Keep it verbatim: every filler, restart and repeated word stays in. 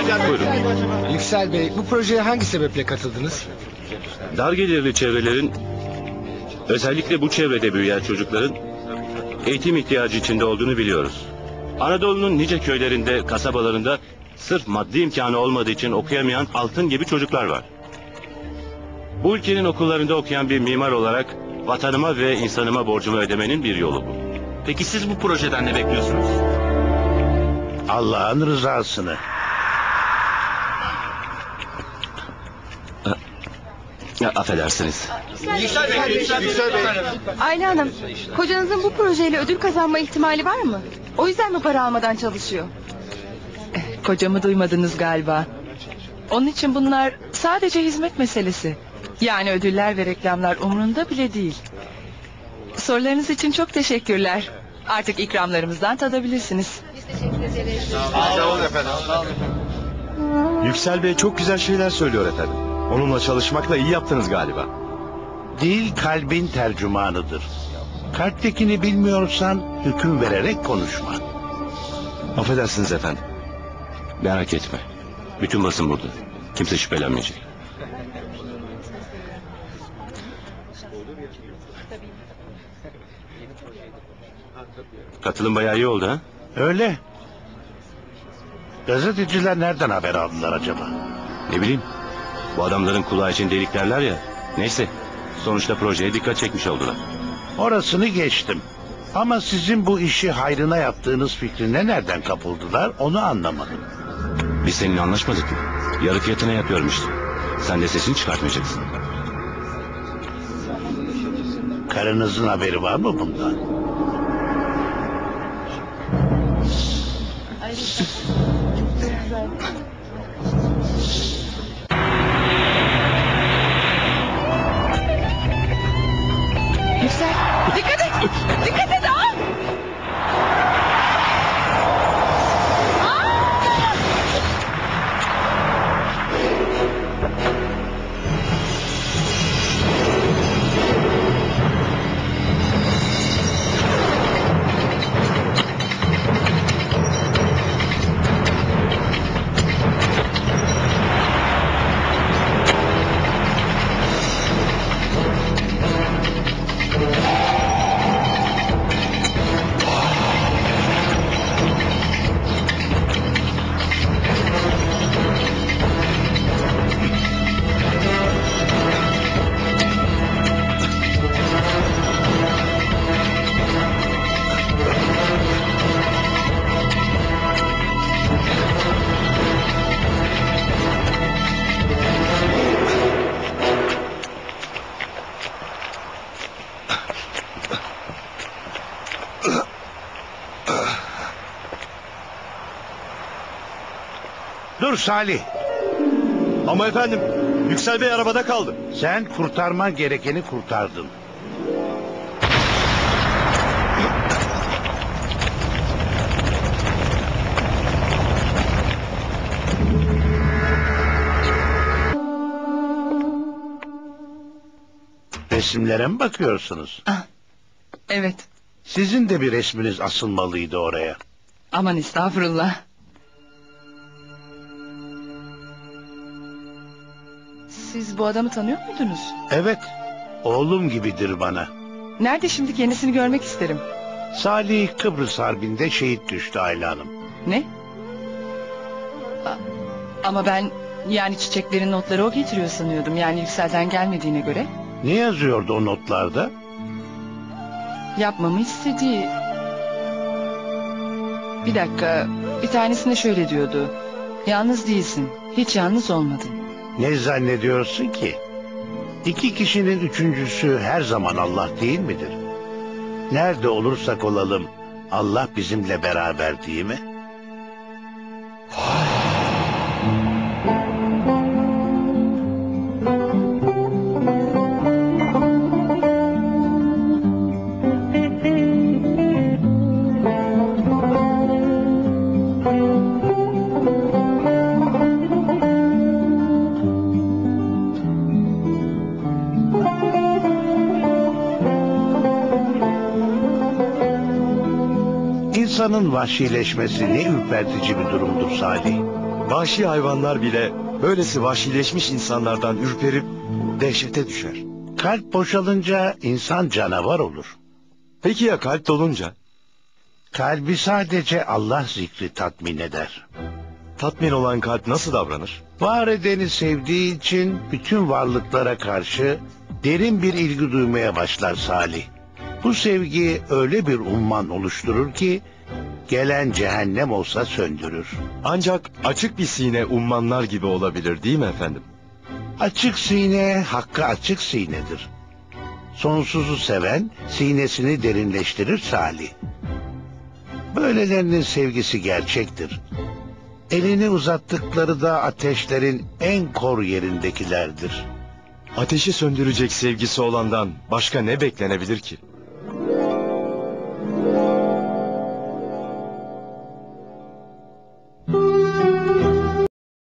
Buyurun. Yüksel Bey, bu projeye hangi sebeple katıldınız? Dar gelirli çevrelerin, özellikle bu çevrede büyüyen çocukların eğitim ihtiyacı içinde olduğunu biliyoruz. Anadolu'nun nice köylerinde, kasabalarında sırf maddi imkanı olmadığı için okuyamayan altın gibi çocuklar var. Bu ülkenin okullarında okuyan bir mimar olarak vatanıma ve insanıma borcumu ödemenin bir yolu bu. Peki siz bu projeden ne bekliyorsunuz? Allah'ın rızasını. Ya, affedersiniz. Yüksel Bey, Yüksel Bey. Ayla Hanım, kocanızın bu projeyle ödül kazanma ihtimali var mı? O yüzden mi para almadan çalışıyor? Kocamı duymadınız galiba. Onun için bunlar sadece hizmet meselesi. Yani ödüller ve reklamlar umurunda bile değil. Sorularınız için çok teşekkürler. Artık ikramlarımızdan tadabilirsiniz. Sağ olun efendim. Yüksel Bey çok güzel şeyler söylüyor efendim. Onunla çalışmakla iyi yaptınız galiba. Dil kalbin tercümanıdır. Kalptekini bilmiyorsan hüküm vererek konuşma. Affedersiniz efendim. Merak etme. Bütün basın burada. Kimse şüphelenmeyecek. Katılım bayağı iyi oldu ha? Öyle. Gazeteciler nereden haber aldılar acaba? Ne bileyim. Bu adamların kulağı için delik derler ya. Neyse. Sonuçta projeye dikkat çekmiş oldular. Orasını geçtim. Ama sizin bu işi hayrına yaptığınız fikrine nereden kapıldılar onu anlamadım. Biz seninle anlaşmadık mı? Yarı fiyatına yapıyorum işte. Sen de sesini çıkartmayacaksın. Karınızın haberi var mı bundan? Yüksel, dikkat et! Dikkat et! Aa! Dur Salih. Ama efendim, Yüksel Bey arabada kaldı. Sen kurtarman gerekeni kurtardın. Resimlere mi bakıyorsunuz? Ah, evet. Sizin de bir resminiz asılmalıydı oraya. Aman estağfurullah. Siz bu adamı tanıyor muydunuz? Evet, oğlum gibidir bana. Nerede şimdi, kendisini görmek isterim. Salih Kıbrıs Harbi'nde şehit düştü Ayla Hanım. Ne? A- Ama ben yani çiçeklerin notları o getiriyor sanıyordum. Yani Yüksel'den gelmediğine göre. Ne yazıyordu o notlarda? Yapmamı istediği... Bir dakika, bir tanesinde şöyle diyordu. Yalnız değilsin, hiç yalnız olmadın. Ne zannediyorsun ki? İki kişinin üçüncüsü her zaman Allah değil midir? Nerede olursak olalım Allah bizimle beraber değil mi? İnsanın vahşileşmesi ne ürpertici bir durumdur Salih. Vahşi hayvanlar bile böylesi vahşileşmiş insanlardan ürperip dehşete düşer. Kalp boşalınca insan canavar olur. Peki ya kalp dolunca? Kalbi sadece Allah zikri tatmin eder. Tatmin olan kalp nasıl davranır? Var edeni sevdiği için bütün varlıklara karşı derin bir ilgi duymaya başlar Salih. Bu sevgi öyle bir umman oluşturur ki gelen cehennem olsa söndürür. Ancak açık bir sine ummanlar gibi olabilir değil mi efendim? Açık sine hakkı açık sinedir. Sonsuzu seven sinesini derinleştirir Salih. Böylelerinin sevgisi gerçektir. Elini uzattıkları da ateşlerin en kor yerindekilerdir. Ateşi söndürecek sevgisi olandan başka ne beklenebilir ki?